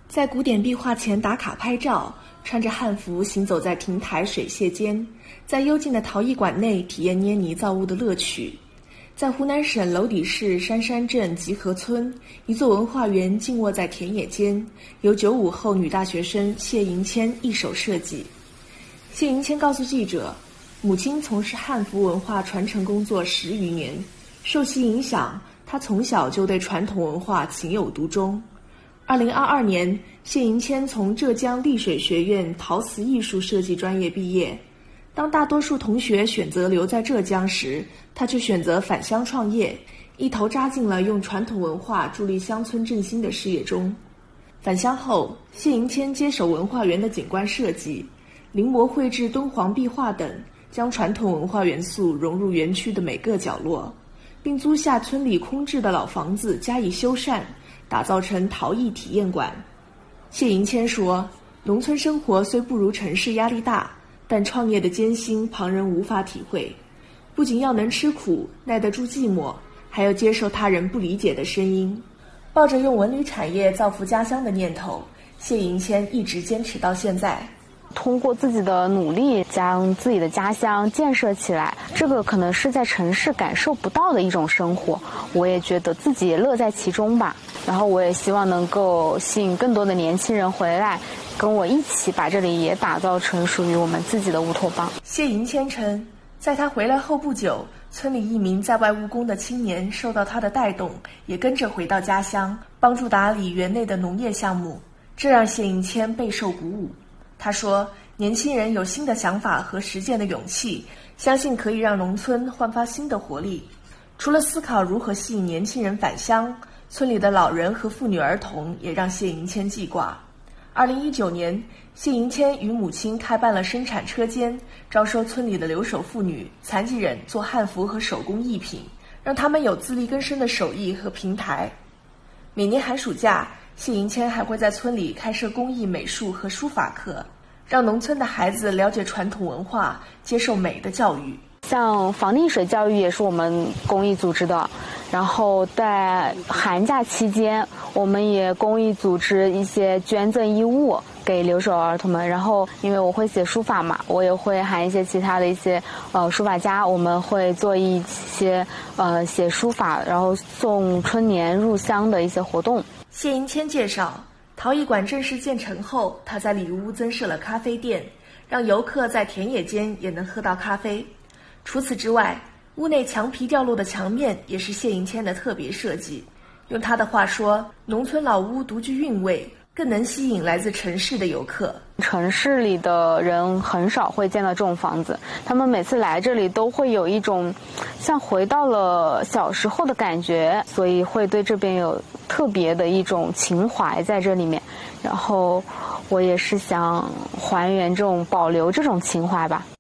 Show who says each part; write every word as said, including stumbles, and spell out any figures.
Speaker 1: 在古典壁画前打卡拍照，穿着汉服行走在亭台水榭间，在幽静的陶艺馆内体验捏泥造物的乐趣。在湖南省娄底市杉山镇集合村，一座文化园静卧在田野间，由九五后女大学生谢银谦一手设计。谢银谦告诉记者，母亲从事汉服文化传承工作十余年，受其影响，她从小就对传统文化情有独钟。二零二二年，谢银谦从浙江丽水学院陶瓷艺术设计专业毕业。当大多数同学选择留在浙江时，他却选择返乡创业，一头扎进了用传统文化助力乡村振兴的事业中。返乡后，谢银谦接手文化园的景观设计，临摹绘制敦煌壁画等，将传统文化元素融入园区的每个角落，并租下村里空置的老房子加以修缮，打造成陶艺体验馆。谢银谦说，农村生活虽不如城市压力大，但创业的艰辛旁人无法体会，不仅要能吃苦，耐得住寂寞，还要接受他人不理解的声音。抱着用文旅产业造福家乡的念头，谢银谦一直坚持到现在。
Speaker 2: 通过自己的努力将自己的家乡建设起来，这个可能是在城市感受不到的一种生活，我也觉得自己也乐在其中吧。然后我也希望能够吸引更多的年轻人回来，跟我一起把这里也打造成属于我们自己的乌托邦。
Speaker 1: 谢银谦称，在他回来后不久，村里一名在外务工的青年受到他的带动，也跟着回到家乡，帮助打理园内的农业项目，这让谢银谦备受鼓舞。他说，年轻人有新的想法和实践的勇气，相信可以让农村焕发新的活力。除了思考如何吸引年轻人返乡，村里的老人和妇女儿童也让谢银谦记挂。二零一九年，谢银谦与母亲开办了生产车间，招收村里的留守妇女、残疾人做汉服和手工艺品，让他们有自力更生的手艺和平台。每年寒暑假，谢银谦还会在村里开设工艺美术和书法课，让农村的孩子了解传统文化，接受美的教育。
Speaker 2: 像防溺水教育也是我们公益组织的，然后在寒假期间，我们也公益组织一些捐赠衣物给留守儿童们。然后因为我会写书法嘛，我也会喊一些其他的一些呃书法家，我们会做一些呃写书法，然后送春联入乡的一些活动。
Speaker 1: 谢银谦介绍，陶艺馆正式建成后，他在里屋增设了咖啡店，让游客在田野间也能喝到咖啡。除此之外，屋内墙皮掉落的墙面也是谢银谦的特别设计。用他的话说，农村老屋独具韵味，更能吸引来自城市的游客。
Speaker 2: 城市里的人很少会见到这种房子，他们每次来这里都会有一种像回到了小时候的感觉，所以会对这边有特别的一种情怀在这里面。然后我也是想还原这种保留这种情怀吧。